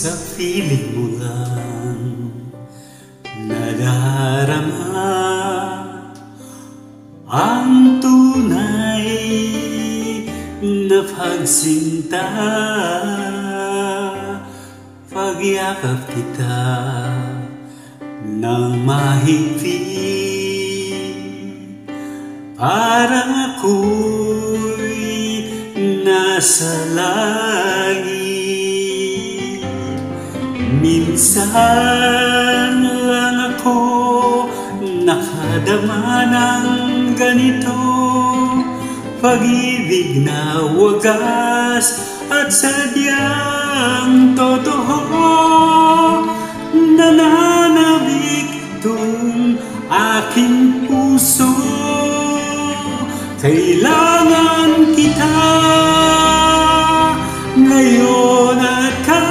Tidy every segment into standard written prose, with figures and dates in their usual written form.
sa piling mo lang nadarama ang tunay na pagsinta. Pagyakap kita ng mahigpit, parang ako'y nasa langit. Minsan lang ako nakadama ng ganito, pag-ibig na wagas at sadyang totoo. Nananabik itong aking puso, kailangan kita ngayon at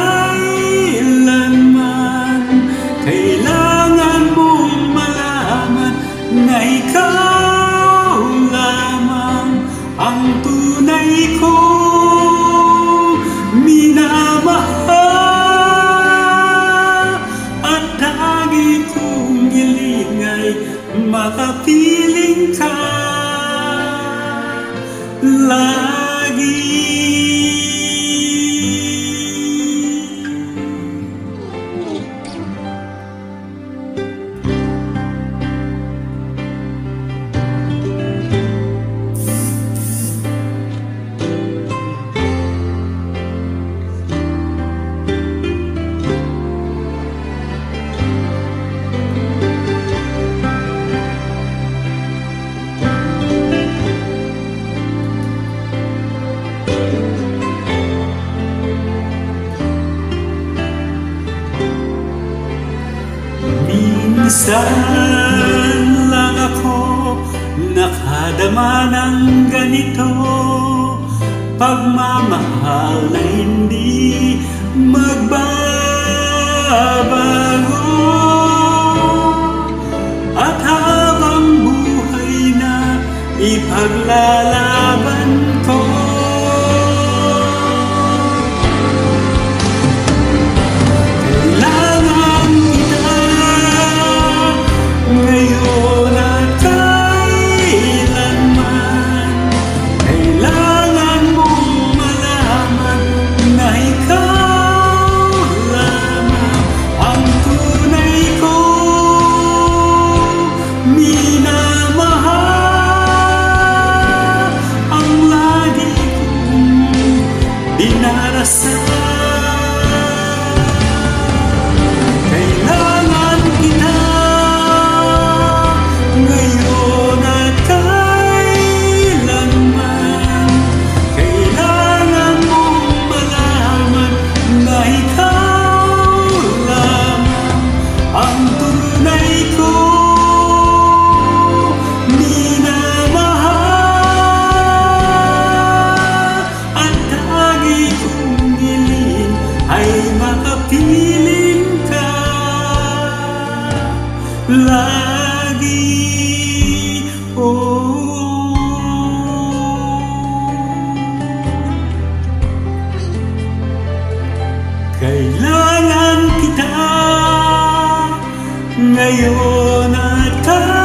kailanman. Kailangan mong malaman na ikaw lamang ang tunay kong minamahal, at lagi kong hilingay makapiling ka lagi. Minsan lang ako nakadama ng ganito, pagmamahal na hindi magbabago. At habang buhay na ipaglalaban ko, kailangan kita ngayon at kailanman. Kailangan mong malaman na ikaw lamang ang tunay ko minamahal, at lagi kong hiling ay makapiling ka lagi. Oh, kailangan kita ngayon at